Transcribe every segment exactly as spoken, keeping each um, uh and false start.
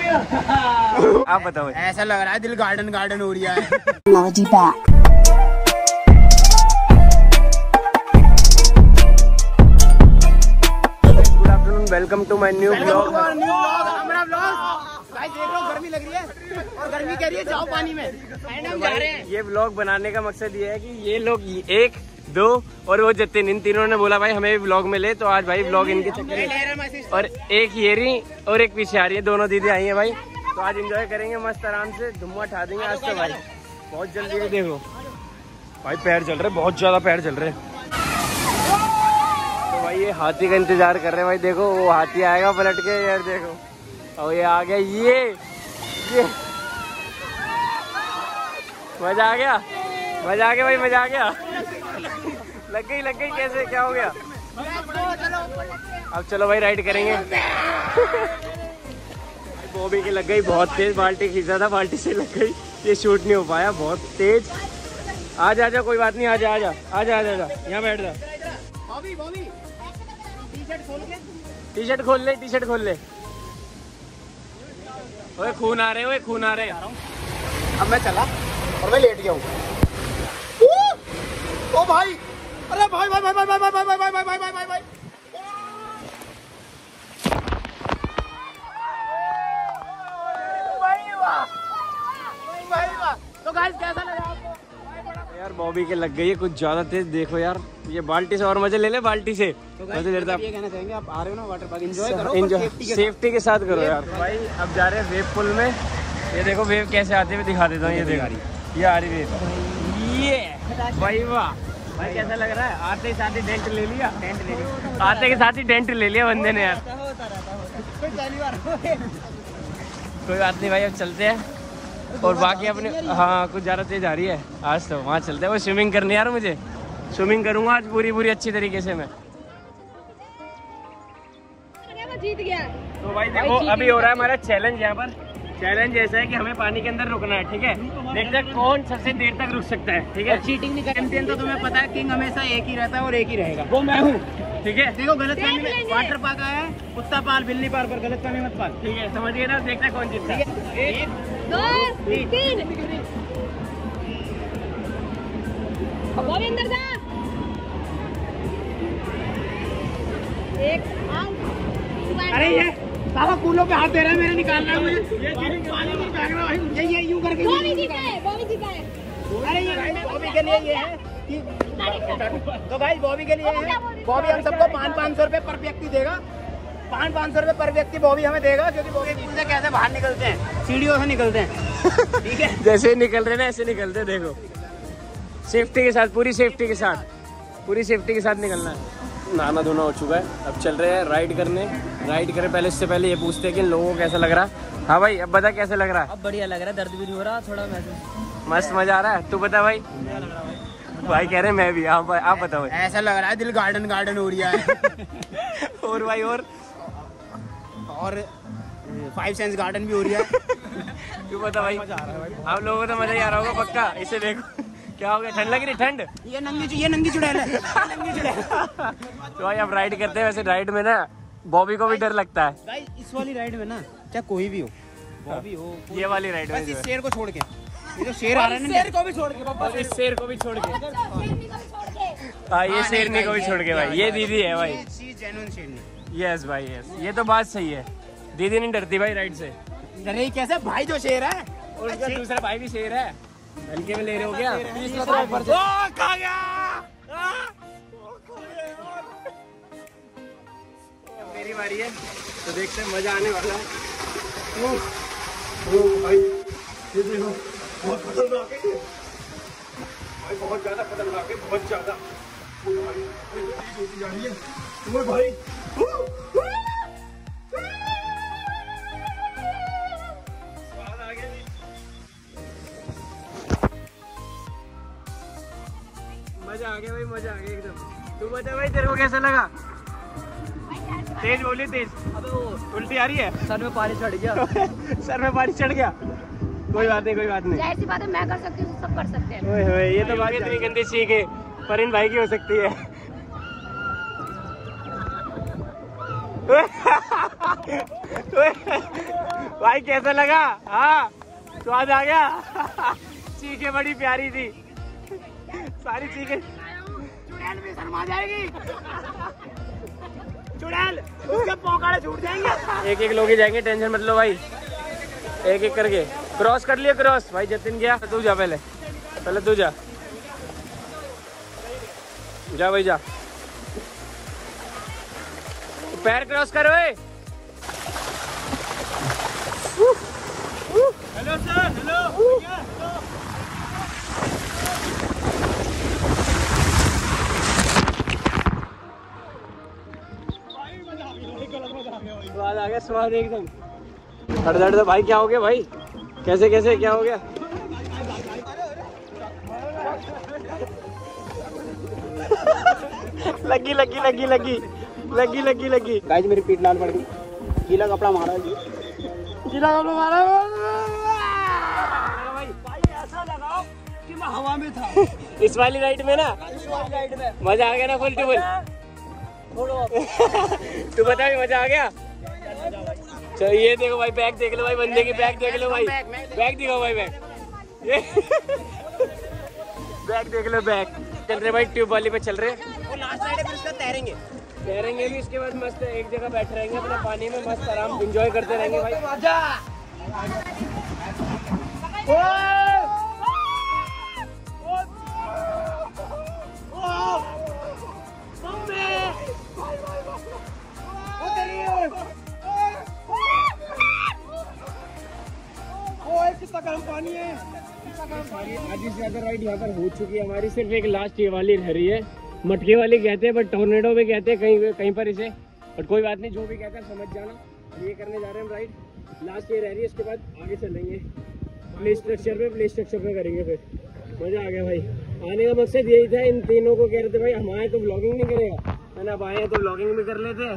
आप बताओ। ऐसा लग रहा है दिल गार्डन गार्डन हो रहा है। Good afternoon, welcome to my new blog. हमारा ब्लॉग गाइस देख लो, गर्मी लग रही है और गर्मी कह रही है जाओ पानी में। हम जा रहे हैं। ये ब्लॉग बनाने का मकसद ये है कि ये लोग एक दो और वो जतिन, इन तीनों ने बोला भाई हमें भी ब्लॉग में ले, तो आज भाई ब्लॉग इनके चक्कर में। और एक ये रही और एक पीछे आ रही है, दोनों दीदी आई हैं भाई। तो आज एंजॉय करेंगे मस्त आराम से, धुआं उठा देंगे आज तो भाई। बहुत जल्दी है, देखो भाई पैर चल रहे, बहुत ज्यादा पैर चल रहे। तो भाई ये हाथी का इंतजार कर रहे हैं भाई, देखो वो हाथी आएगा पलट के यार, देखो और ये आ गया। ये ये मजा आ गया, मजा आ गया भाई, मजा आ गया। लग गई लग गई, कैसे क्या हो गया? अब चलो भाई राइड करेंगे। बॉबी की लग गई बहुत तेज, बाल्टी खींचा था, बाल्टी से लग गई, ये शूट नहीं हो पाया, बहुत तेज। आजा आजा, कोई बात नहीं, आजा आजा आजा आजा आजा, यहाँ बैठ जा। बॉबी बॉबी टी शर्ट खोल के, टी शर्ट खोल ले, टी शर्ट खोल ले। ओए खून आ रहे, ओए खून आ रहे। अब मैं चला और मैं लेट गया हूँ। ओ भाई, अरे भाई भाई भाई भाई भाई भाई भाई भाई भाई भाई भाई भाई भाई तो गाइस कैसा लगा आपको? यार बॉबी के लग गई है कुछ ज्यादा तेज, देखो यार ये बाल्टी से और मजे ले ले, बाल्टी से मजे लेता। ये कहना चाहेंगे आप आ रहे हो ना वाटर पार्क, एंजॉय करो, एंजॉय सेफ्टी के साथ करो यार। भाई अब जा रहे हैं वेव पुल में, ये देखो वेव कैसे आते हुए दिखा देता हूँ। ये देखो ये आ रही वेव, ये भाई वाह भाई कैसा लग रहा है? आते ही साथ ही डेंट ले लिया, डेंट ले लिया, आते के साथ ही डेंट ले लिया बंदे ने यार। कोई बात नहीं भाई, अब चलते हैं। और बाकी अपने हाँ कुछ ज़्यादा तेज आ रही है आज, तो वहाँ चलते हैं। वो स्विमिंग करनी यार, मुझे स्विमिंग करूँगा आज पूरी पूरी अच्छी तरीके से मैं। जीत गया। तो भाई देखो अभी हो रहा है हमारा चैलेंज। यहाँ पर चैलेंज ऐसा है कि हमें पानी के अंदर रुकना है, ठीक है? देखते हैं कौन सबसे देर तक रुक सकता है, ठीक है? चीटिंग नहीं करते तो तुम्हें पता है किंग हमेशा एक ही रहता है और एक ही रहेगा, वो मैं हूँ, ठीक है? देखो गलत फहमी में वाटर पार्क आया है, कुत्ता पाल बिल्ली पाल पर गलत फहमी मत पाल, ठीक है? समझिए ना, देखते हैं कौन जीतता है। एक दो तीन, बॉबी अंदर जा। एक आउट। अरे ये साला कूलों पे हाथ दे रहा है, मेरे निकालना है मुझे। ये पानी में फेंक रहा है भाई, ये ये यूं करके। बॉबी जीता है, बॉबी जीता है। अरे ये बॉबी के लिए ये है कि तो भाई बॉबी के लिए है, बॉबी हम सबको पाँच पाँच सौ रुपए पर व्यक्ति देगा, पाँच पाँच सौ रुपए पर व्यक्ति बॉबी हमें देगा, क्योंकि बॉबी स्कूल से कैसे बाहर निकलते हैं, सीढ़ियों से निकलते हैं, ठीक है? जैसे निकल रहे ना ऐसे निकलते, देखो सेफ्टी के साथ, पूरी सेफ्टी के साथ, पूरी सेफ्टी के साथ निकलना है। नहाना धोना हो चुका है, अब चल रहे हैं राइड करने। राइड करें पहले, इससे पहले ये पूछते हैं कि इन लोगों को कैसा लग रहा है। हाँ भाई अब बता कैसा लग रहा है? अब बढ़िया लग रहा है, दर्द भी नहीं हो रहा, थोड़ा महसूस मस्त मजा आ रहा है। तू बता भाई। भाई कह रहे मैं भी। आप आप बताओ। ऐसा लग रहा है दिल गार्डन गार्डन हो रहा है। और भाई और और फाइव सेंस गार्डन भी हो रही है। तू बता भाई। आप लोगों को तो मजा ही आ रहा होगा पक्का। इसे देखो क्या हो गया, ठंड लग रही? ठंड ये नंगी ये नंगी चुड़ैल है, नंगी चुड़ैल। तो भाई अब राइड करते हैं। वैसे राइड में ना बॉबी को भी डर लगता है। भाई इस वाली राइड में ना चाहे कोई भी हो, बॉबी हो, ये वाली राइड में इस शेर को छोड़ के, ये जो शेर आ रहा है ना, शेर को भी छोड़ के, और इस शेर को भी छोड़ के, हाँ ये शेरनी को भी छोड़ के भाई। ये दीदी है भाई, जेन्युइन शेरनी। यस भाई यस, ये तो बात सही है। दीदी नहीं डरती भाई राइड से। डरे कैसे भाई, जो शेर है और उसका दूसरा भाई भी शेर है। हल्के में ले रहे हो क्या? खा गया। मेरी बारी है तो देखते हैं, मजा आने वाला है। ओ, ओ भाई ये देखो बहुत खतरनाक है भाई, बहुत ज्यादा खतरनाक है, बहुत ज्यादा। ओ भाई तेज होती जा रही है। ओ भाई स्वाद आ गया जी। मजा आ गया भाई, मजा आ गया एकदम। तू बता भाई तेरे को कैसा लगा? तेज बोली तेज। अबे वो उल्टी आ रही है, सर में पानी चढ़ गया। सर में पानी चढ़ गया। कोई बात नहीं, कोई बात नहीं। जाहिर सी बात है, मैं कर सकती हूँ, सब कर सकते हैं। ओए होए, ये तो बात इतनी गंदी सीख है पर इन भाई की हो सकती है। भाई कैसा लगा? हाँ स्वाद आ गया। चीखें बड़ी प्यारी थी, सारी चीखें। चुड़ैल भी शर्मा जाएगी, चुड़ैल उसके पोकाड़े छूट जाएंगे। एक एक लोग ही जाएंगे, टेंशन मत लो भाई, एक एक करके क्रॉस कर लिया। क्रॉस भाई जतिन गया, तू जा पहले, पहले तू जा, जा भाई जा, पैर क्रॉस करो। Hello sir, hello. स्वाद आ गया, स्वाद एकदम। हट हट दो भाई, क्या हो गया भाई? कैसे कैसे क्या हो गया? लगी लगी लगी लगी लगी लगी लगी गाइस मेरी पीठ लाल पड़ गई, गीला कपड़ा मारा जी, गीला कपड़ा मारा भाई। भाई ऐसा लगाओ कि मैं हवा में था। इस वाली राइड में ना, इस वाली राइड में मजा आ गया ना फुल टू फुल? तू बता भी मजा आ गया? चलो ये देखो भाई, बैग देख लो भाई, बंदे की बैग देख लो भाई, बैग दिखाओ भाई, बैग ये बैग देख लो, बैग। चल रहे भाई, ट्यूब वाली पे चल रहे। वो लास्ट राइड है, फिर उसका तैरेंगे तैरेंगे भी, इसके बाद मस्त एक जगह बैठे रहेंगे अपने पानी में, मस्त आराम एंजॉय करते रहेंगे भाई। मजा। कितना गर्म पानी है, आधी से ज्यादा राइड यहाँ पर हो चुकी है हमारी, सिर्फ एक लास्ट ये वाली रह रही है। मटके वाली कहते हैं, बट टोर्नेडो भी कहते हैं कहीं कहीं पर इसे, बट कोई बात नहीं, जो भी कहता है समझ जाना। और ये करने जा रहे हैं हम राइड, लास्ट ये रह रही है, उसके बाद आगे चलेंगे प्ले स्ट्रक्चर पे, प्ले स्ट्रक्चर पे करेंगे फिर। मजा आ गया भाई, आने का मकसद यही था। इन तीनों को कह रहे थे भाई हम आए तो ब्लॉगिंग नहीं करेगा, मैंने अब आए तो ब्लॉगिंग भी कर लेते।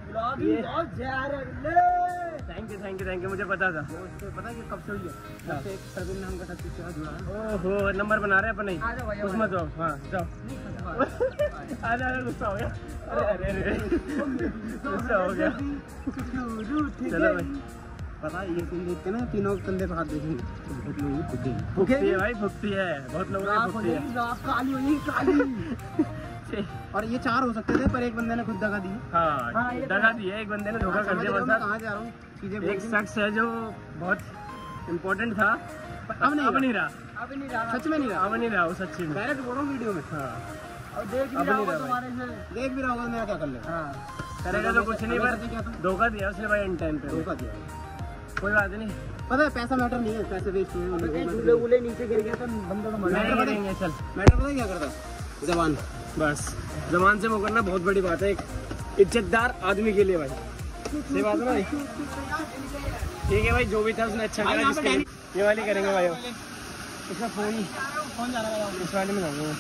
Thank you thank you thank you, मुझे पता था। पता है कब से हुई है? एक सर्विस नाम का सब कुछ जुड़ा है। ओहो, नंबर बना रहे हैं अपन नहीं, उसमें जाओ। हाँ जाओ, अरे अरे गुस्सा हो गया, अरे अरे गुस्सा हो गया। चलो भाई, पता है ये सीन देख के ना तीनों कंधे पे हाथ देखेंगे, बहुत लोग भुगते हैं। भुगती है भाई, भुगती है, बहुत लोगों ने भुगती है। काली हुई काली। और ये चार हो सकते थे, पर एक बंदे ने खुद दगा दी। हाँ दगा दी है, एक बंदे ने धोखा कर दिया। बस कहाँ जा रहा हूँ, एक शख्स है जो बहुत इम्पोर्टेंट था, अब नहीं अब नहीं रहा, अब नहीं रहा, सच में नहीं रहा, अब नहीं रहा वो सच्ची में। डायरेक्ट बोल रहा हूँ वीडियो में। हाँ अब देख भी रहा होगा तुम्हारे से, देख भी रहा होगा मेरा क्या कर ले। हाँ करेगा तो कुछ नहीं, पर धोखा दिया उसने भाई, इन टाइम पे धोखा दिया। कोई बात नहीं, पता है पैसा मैटर नहीं है, पैसे वेस्ट हुए, उले नीचे गिर गया तो बंदा तो मर गिरेंगे। चल मैटर पता है क्या करता, जबान। बस जबान से मुकरना बहुत बड़ी बात है एक इज्जतदार आदमी के लिए भाई, सही बात है भाई। ठीक है भाई, जो भी था उसने अच्छा करा। जिसके ये वाली करेंगे भाई, उसका फोन फोन जा रहा है, इस वाले में जाऊंगा।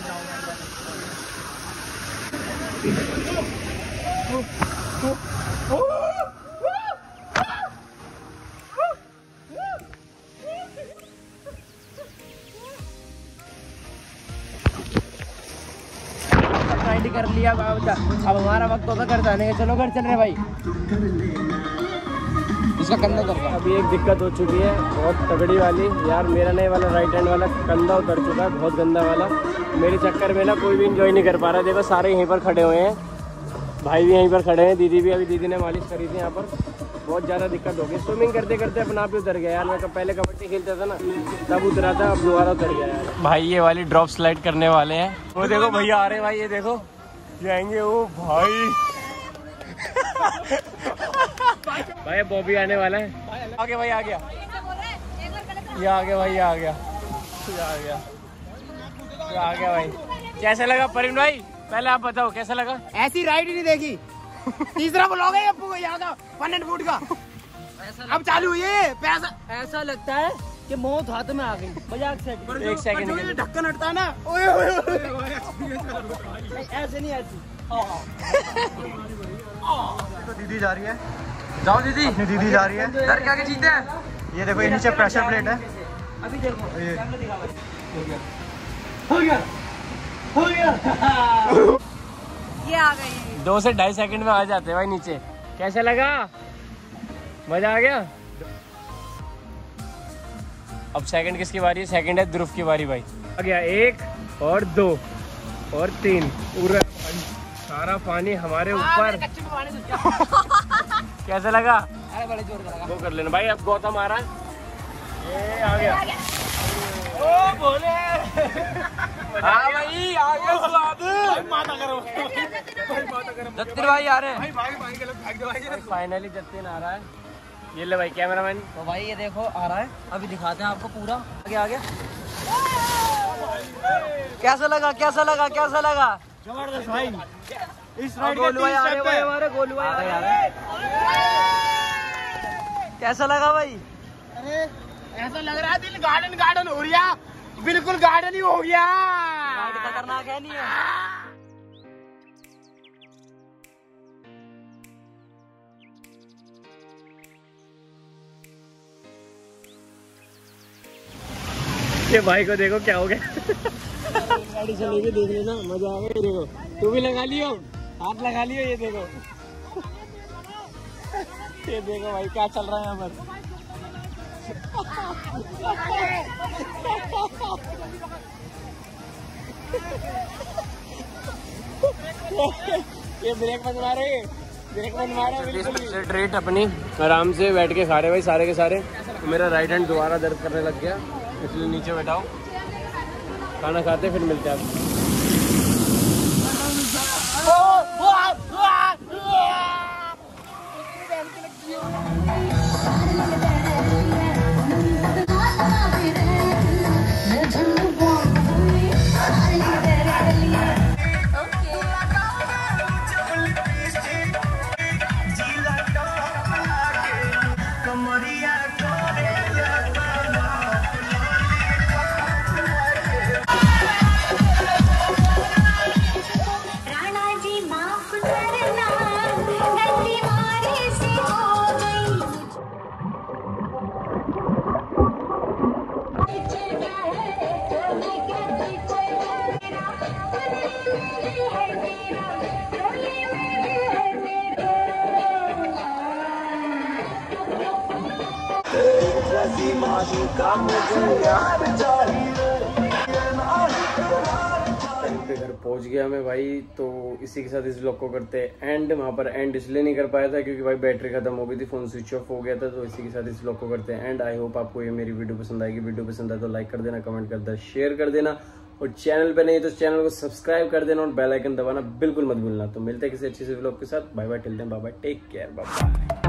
राइड कर लिया, अब हमारा वक्त होता घर जाने का। चलो घर चल रहे भाई, इसका कंधा कर। अभी एक दिक्कत हो चुकी है बहुत तगड़ी वाली यार, मेरा नहीं वाला राइट हैंड वाला कंधा उतर चुका है, बहुत गंदा वाला। मेरे चक्कर में ना कोई भी इंजॉय नहीं कर पा रहा। देखो सारे यहीं पर खड़े हुए हैं, भाई भी यहीं पर खड़े हैं, दीदी भी, अभी दीदी ने मालिश करी थी यहाँ पर। बहुत ज़्यादा दिक्कत हो गई, स्विमिंग करते करते अपना आप ही उतर गया यार। मैं पहले कबड्डी खेलता था ना, तब उतरा था, अब दोबारा उतर गया यार। भाई ये वाली ड्रॉप स्लाइड करने वाले हैं, वो देखो भैया आ रहे हैं भाई, ये देखो जाएंगे वो भाई। भाई बॉबी आने वाला है, आगे भाई आ गया, ये आ गया भाई, ये आ गया, ये आ गया, ये आ गया भाई। कैसा लगा परिन भाई, पहले आप बताओ कैसा लगा? ऐसी राइड ही नहीं देखी। तीसरा ब्लॉग है अप्पू यहाँ का वन एंड फूड का, अब चालू हुई है। पैसा ऐसा लगता है कि मौत हाथ में आ गई, मजाक से। एक सेकंड के लिए ढक्कन हटता है ना, ओए ओए ऐसे नहीं, ऐसी। तो दीदी जा रही है, जाओ दीदी, अपनी दीदी जा रही है। डर क्या के जीते हैं, ये देखो ये नीचे प्रेशर प्लेट है। अभी देखो ये हो गया, हो गया। ये आ गई। दो से ढाई सेकंड में आ जाते हैं भाई नीचे। कैसा लगा? मजा आ गया? अब सेकंड किसकी बारी है? सेकंड है ध्रुव की बारी भाई। आ गया एक और दो और तीन। पूरा सारा पानी हमारे ऊपर। कैसा लगा? अरे बड़े जोर का लगा। वो कर लेना भाई। अब गौतम आ रहा है। ये आ गया। ओ बोले। हाँ भाई आ गया स्वाद। माता करो। जतिन भाई आ रहे हैं। भाई भाई भाई के लोग भाग दो भाई। फाइनली जतिन आ रहा है। ये ले भाई कैमरामैन। तो भाई ये देखो आ रहा है, अभी दिखाते हैं आपको पूरा। आगे आ गया। कैसा लगा? कैसा लगा? कैसा लगा? जबरदस्त भाई। इस गोलू भाई आ रहे भाई हमारे। गोलू भाई आ रहे हैं। कैसा लगा भाई? अरे ऐसा लग रहा है दिल गार्डन गार्डन हो गया। बिल्कुल गार्डन ही हो गया। खतरनाक है नहीं है? ये भाई को देखो क्या हो गया। गाड़ी चलेगी देख लेना, मजा आएगा। ये देखो तू भी लगा लियो, हाथ लगा लियो। ये देखो ये देखो भाई क्या चल रहा है यहाँ पर। ये ब्रेक मत मारो, ये ब्रेक मत मारो। ट्रेट अपनी आराम से बैठ के खा रहे भाई सारे के सारे। मेरा राइट हैंड दोबारा दर्द करने लग गया, इसलिए नीचे बैठाओ। खाना खाते फिर मिलते हैं आपको। घर पहुंच गया मैं भाई। तो इसी के साथ इस व्लॉग को करते हैं एंड। वहाँ पर एंड इसलिए नहीं कर पाया था क्योंकि भाई बैटरी खत्म हो गई थी, फोन स्विच ऑफ हो गया था। तो इसी के साथ इस व्लॉग को करते हैं एंड। आई होप आपको ये मेरी वीडियो पसंद आएगी। वीडियो पसंद आए तो लाइक कर देना, कमेंट कर देना, शेयर कर देना, और चैनल पे नहीं तो चैनल को सब्सक्राइब कर देना और बेल आइकन दबाना बिल्कुल मत भूलना। तो मिलते हैं किसी अच्छे से व्लॉग के साथ। Bye bye, till then, bye bye, take care, bye bye.